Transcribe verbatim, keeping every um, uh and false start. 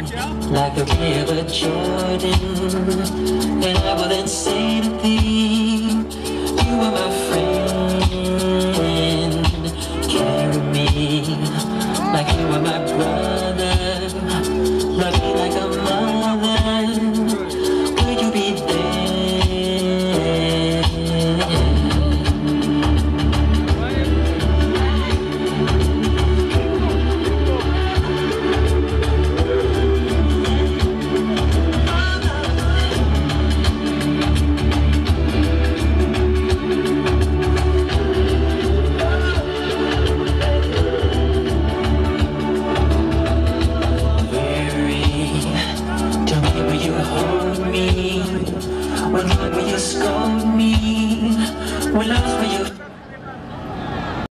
like the river Jordan, and I will then say to thee, you are my friend. Carry me like you are my brother, love me like a mother. Will you be there? When love will you scold me? When love will you